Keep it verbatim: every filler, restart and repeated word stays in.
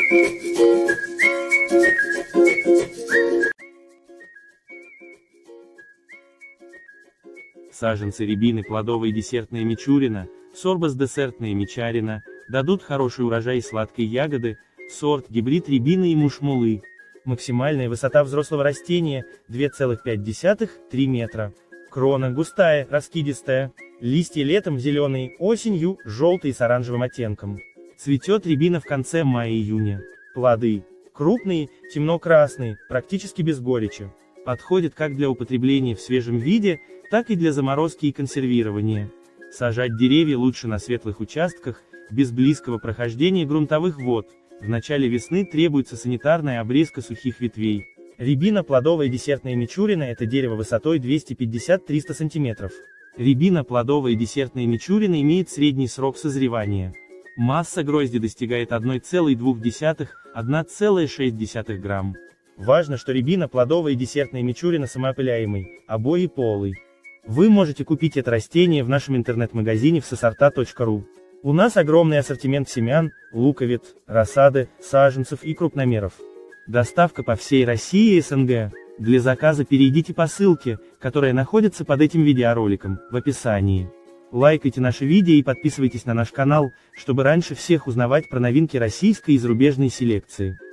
Саженцы рябины плодовой десертная мичурина, сорбас десертная мичарина, дадут хороший урожай сладкой ягоды, сорт гибрид рябины и мушмулы. Максимальная высота взрослого растения – две целых пять десятых — три метра. Крона густая, раскидистая. Листья летом зеленые, осенью – желтые с оранжевым оттенком. Цветет рябина в конце мая-июня. Плоды крупные, темно-красные, практически без горечи. Подходит как для употребления в свежем виде, так и для заморозки и консервирования. Сажать деревья лучше на светлых участках, без близкого прохождения грунтовых вод. В начале весны требуется санитарная обрезка сухих ветвей. Рябина плодовая десертная мичурина – это дерево высотой двести пятьдесят — триста сантиметров. Рябина плодовая десертная мичурина имеет средний срок созревания. Масса грозди достигает одной целой двух десятых — одна целая шесть десятых грамм. Важно, что рябина плодовая десертная мичурина самоопыляемый, обоеполый. Вы можете купить это растение в нашем интернет-магазине в сосорта точка ру. У нас огромный ассортимент семян, луковиц, рассады, саженцев и крупномеров. Доставка по всей России и эс эн гэ. Для заказа перейдите по ссылке, которая находится под этим видеороликом, в описании. Лайкайте наши видео и подписывайтесь на наш канал, чтобы раньше всех узнавать про новинки российской и зарубежной селекции.